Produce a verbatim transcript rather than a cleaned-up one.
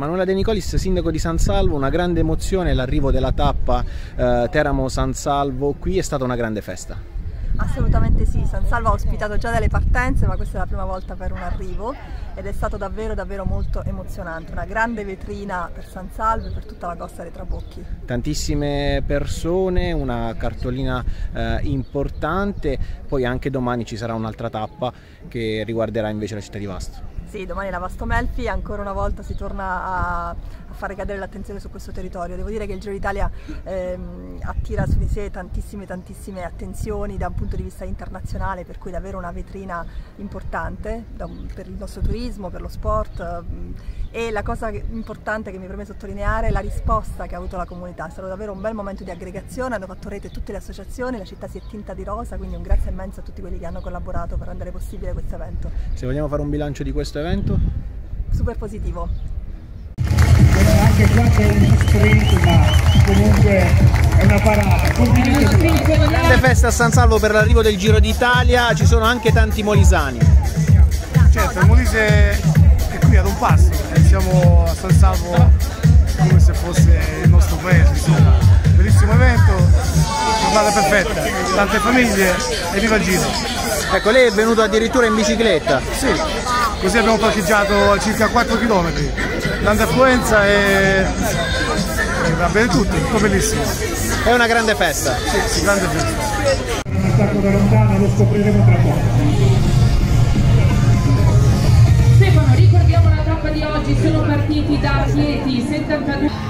Emanuela De Nicolis, sindaco di San Salvo, una grande emozione l'arrivo della tappa eh, Teramo-San Salvo, qui è stata una grande festa. Assolutamente sì, San Salvo ha ospitato già delle partenze, ma questa è la prima volta per un arrivo ed è stato davvero davvero molto emozionante, una grande vetrina per San Salvo e per tutta la costa dei Trabocchi. Tantissime persone, una cartolina eh, importante, poi anche domani ci sarà un'altra tappa che riguarderà invece la città di Vasto. Sì, domani la Vasto Melfi, ancora una volta si torna a, a fare cadere l'attenzione su questo territorio. Devo dire che il Giro d'Italia ehm, attira su di sé tantissime tantissime attenzioni da un punto di vista internazionale, per cui davvero una vetrina importante da, per il nostro turismo, per lo sport ehm, e la cosa importante che mi preme sottolineare è la risposta che ha avuto la comunità. È stato davvero un bel momento di aggregazione, hanno fatto rete tutte le associazioni, la città si è tinta di rosa, quindi un grazie immenso a tutti quelli che hanno collaborato per rendere possibile questo evento. Se vogliamo fare un bilancio di questo evento? Super positivo. Anche qua c'è uno sprint, ma comunque è una parata. Grande festa a San Salvo per l'arrivo del Giro d'Italia, ci sono anche tanti molisani. Certo, il Molise è qui ad un passo, siamo a San Salvo come se fosse il nostro paese, insomma. Bellissimo evento, giornata perfetta, tante famiglie e viva il Giro. Ecco, lei è venuto addirittura in bicicletta. Sì, così abbiamo parcheggiato a circa quattro chilometri, tanta affluenza e... e va bene tutto, tutto bellissimo. È una grande festa. Sì, sì, grande festa. Un attacco da lontano, lo scopriremo tra poco. Stefano, ricordiamo la tappa di oggi, sono partiti da Chieti, settantadue.